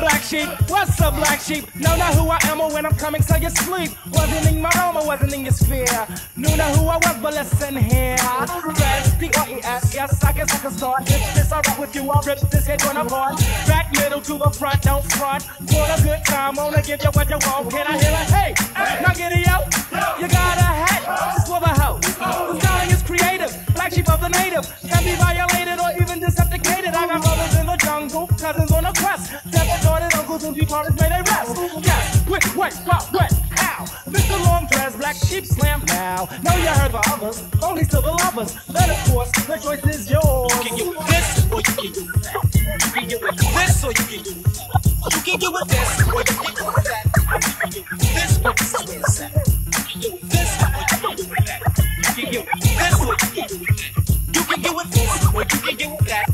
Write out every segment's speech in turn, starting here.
black sheep? What's up, black sheep? Know not who I am or when I'm coming, so you sleep. Wasn't in my realm or wasn't in your sphere. Knew not who I was, but listen here. Dress, P-R-E-S, yes, I guess I can start. If this alright with you, I'll rip this head one apart. Back middle to the front, don't front. Want a good time, wanna give you what you want. Can I hear a hey? Now get it out. You got a hat for the house. The styling is creative, black sheep of the native. Can be violated or even decepticated. I got brothers in the jungle, cousins on a quest. Step-daughted uncles and retarded may they rest. Yes, quick, wait, what, wet, ow. Mr. Long Dress, black sheep slam now. Know you heard for others, only to the lovers. Then of course, the choice is yours. You can get with this or you can get with that. You can get with this or you can get with that. You can get with this or you can get with that. You can get with this or this is where it's at. You can get with this or you can get with that. You can get with this or you can get with that. You can get with this or you can get with that.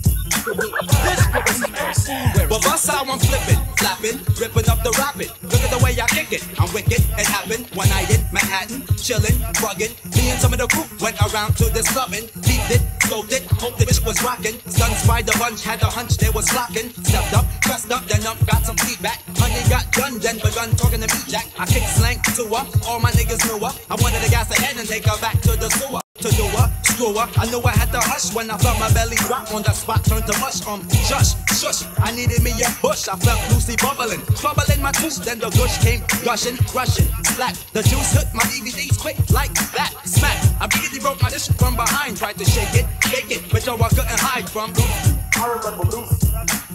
Well, bust how I'm flipping, flapping, ripping up the rapid. Look at the way I kick it, I'm wicked. It happened one night in Manhattan, chilling, bugging. Me and some of the group went around to this clubbing. Beat it, scoped it, hoped the bitch was rocking. Stunned by the bunch, had a hunch they was flocking. Stepped up, pressed up, then up, got some feedback. Honey got done, then begun talking to me, Jack. I kicked slang to her, all my niggas knew her. I wanted to gas ahead and take her back to the sewer. To do her, screw her. I knew I had to hush when I felt my belly drop on the spot, turned to mush. Shush, shush. I needed me a push. I felt Lucy bubbling, trouble in my tooth. Then the gush came gushing, rushing, slap. The juice hit my DVDs quick like that. Smack. I immediately broke my dish from behind, tried to shake it, but yo, I couldn't hide from. I remember Lucy.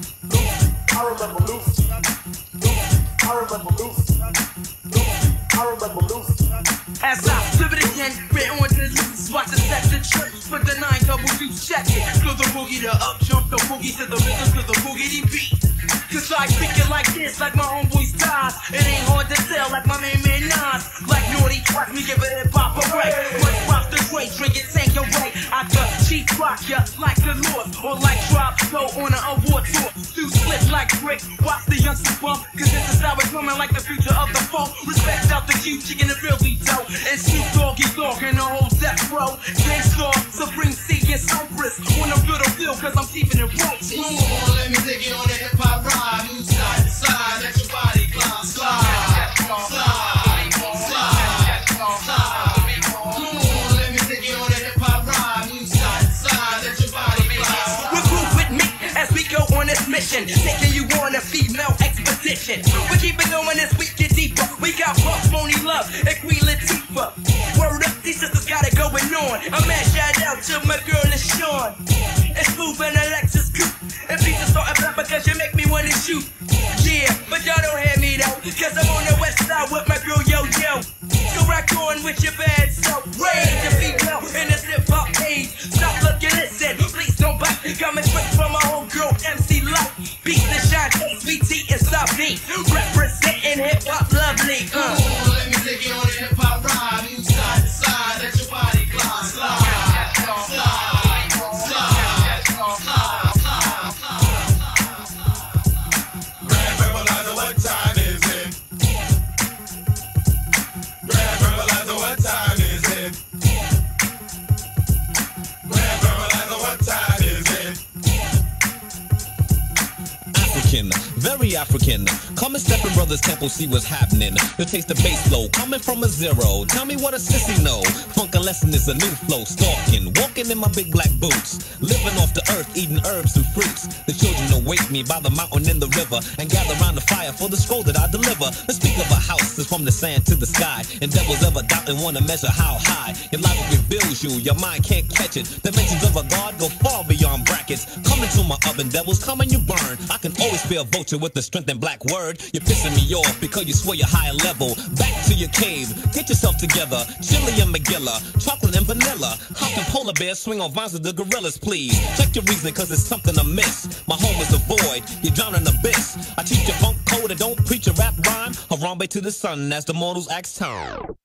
I remember Lucy. I remember Lucy. I remember Lucy. As I flip it again, we're on the loose. Watch the set the church, put the 9 double deuce check it. Feel the boogie, the up jump, the boogie to the rhythm, to the boogity beat. Cause I speak it like this, like my homeboy's ties. It ain't hard to tell, like my main man Nas. Like naughty, watch me give it hip-hop away. Once rock the way, drink it, take your way. I could cheap rock ya like the North, or like Drop, go on an award tour. Do slip like brick, watch the youngsters bump. Cause this is how it's coming like the future of the folk. Respect out the Q, chicken and real dope. And Snoop Doggy Dogg and the whole death row. Gangsta, Supreme C, and Sopress. Wanna feel the feel, cause I'm keeping it roach. Come on, let me take you on a hip-hop ride. Move side to side, let your body glide. Slide, slide, slide, slide. Come on, let me take you on a hip-hop ride. Move side to side, let your body glide. Recruit with me as we go on this mission, taking you on a female expedition. We keep it going this week, get deeper. We got Puff, Phony Love, and Queen Latifah. Word up, these sisters got it going on. A man shout out to my girl LaShawn. It's Smooth and Alexis Coupe. And pizza salt and pepper cause you make me wanna shoot. Yeah, but y'all don't hear me though, cause I'm on the west side with my girl Yo Yo. So rock on with your bad self. Raise your feet low in this hip-hop age. Stop looking, listen, please don't bite. Coming straight from my whole girl MC Light. Beat the shine, Sweet Tea and Stop Me. Representing hip-hop lovely. Come on, let me take you on a hip-hop ride. Move side to side, let your body glide. Slide, slide, slide, slide, slide. Grand Verbalizer, what time is it? Grand Verbalizer, what time is it? Grand Verbalizer, what time is it? African, very African. Come and step in Brothers Temple, see what's happening. You taste the bass flow, coming from a zero. Tell me what a sissy know. Funk lesson is a new flow. Stalking, walking in my big black boots. Living off the earth, eating herbs and fruits. The children await me by the mountain and the river, and gather around the fire for the scroll that I deliver. Let's speak of a house that's from the sand to the sky. And devils ever doubt and wanna measure how high. Your logic reveals you, your mind can't catch it. Dimensions of a god go far beyond brackets. Come into my oven, devils, come and you burn. I can always be a vulture with the strength and black word. You're pissing me off because you swear you're higher level. Back to your cave, get yourself together. Chili and McGilla, chocolate and vanilla. How can polar bears swing on vines with the gorillas, please? Check your reasoning cause there's something amiss. My home is the void, you drown in the abyss. I teach you funk code and don't preach a rap rhyme. Harambe to the sun as the mortals axe time.